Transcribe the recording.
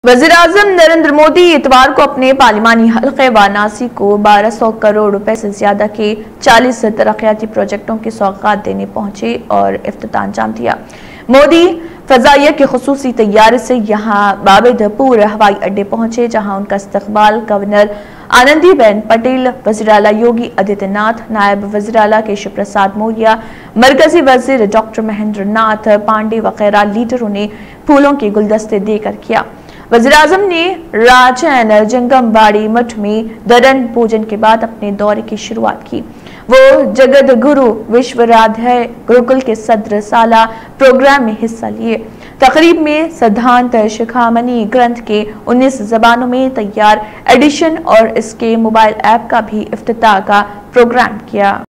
वज़ीर-ए-आज़म नरेंद्र मोदी इतवार को अपने पार्लिमानी हल्के वाराणसी को 1200 करोड़ रुपए से ज्यादा के 40 तरक्याती प्रोजेक्टों की सौगात देने पहुंचे और इफ्तिताह अंजाम दिया। मोदी फजाइया की खुसूसी तैयारी से यहाँ बाबिदपुर हवाई अड्डे पहुंचे, जहां उनका इस्तकबाल गवर्नर आनंदीबेन पटेल, वज़ीर आला योगी आदित्यनाथ, नायब वज़ीर आला केशव प्रसाद मौर्य, मरकजी वज़ीर डॉक्टर महेंद्र नाथ पांडे वगैरह लीडरों ने फूलों के गुलदस्ते देकर किया। वज़ीर-ए-आज़म ने राजन जंगमबाड़ी मठ में दरन पूजन के बाद अपने दौरे की शुरुआत की। वो जगत गुरु विश्वराध्याय गुरुकुल के सदर साला प्रोग्राम में हिस्सा लिए। तकरीब में सिद्धांत शिखामणि ग्रंथ के 19 जबानों में तैयार एडिशन और इसके मोबाइल ऐप का भी इफ्तिताह का प्रोग्राम किया।